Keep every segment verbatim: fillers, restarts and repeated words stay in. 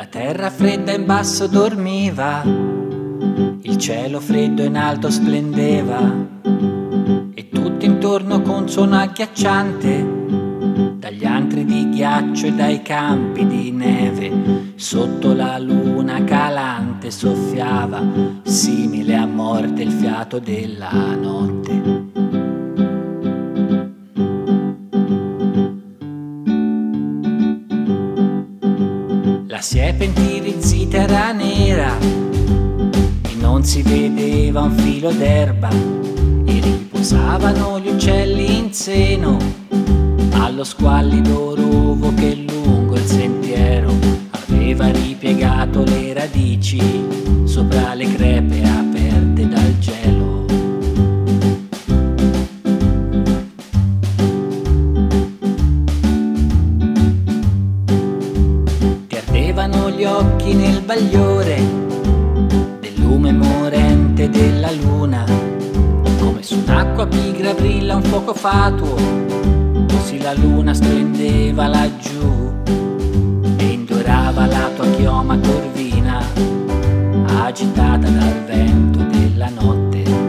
La terra fredda in basso dormiva, il cielo freddo in alto splendeva, e tutto intorno con suono agghiacciante, dagli antri di ghiaccio e dai campi di neve, sotto la luna calante soffiava, simile a morte, il fiato della notte. La siepe intirizzita era nera e non si vedeva un filo d'erba, e riposavano gli uccelli in seno allo squallido rovo che lungo il sentiero aveva ripiegato le radici sopra le crepe aperte dal gelo. Ardevano gli occhi nel bagliore del lume morente della luna, come su un'acqua pigra brilla un fuoco fatuo, così la luna splendeva laggiù e indorava la tua chioma corvina, agitata dal vento della notte.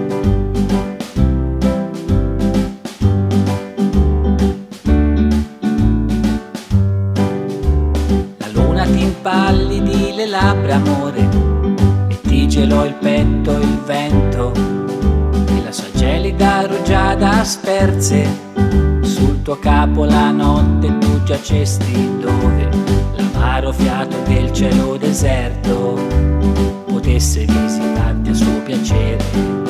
Ti impallidi le labbra, amore, e ti gelò il petto il vento, e la sua gelida rugiada sperse sul tuo capo la notte. Tu giacesti dove l'amaro fiato del cielo deserto potesse visitarti a suo piacere.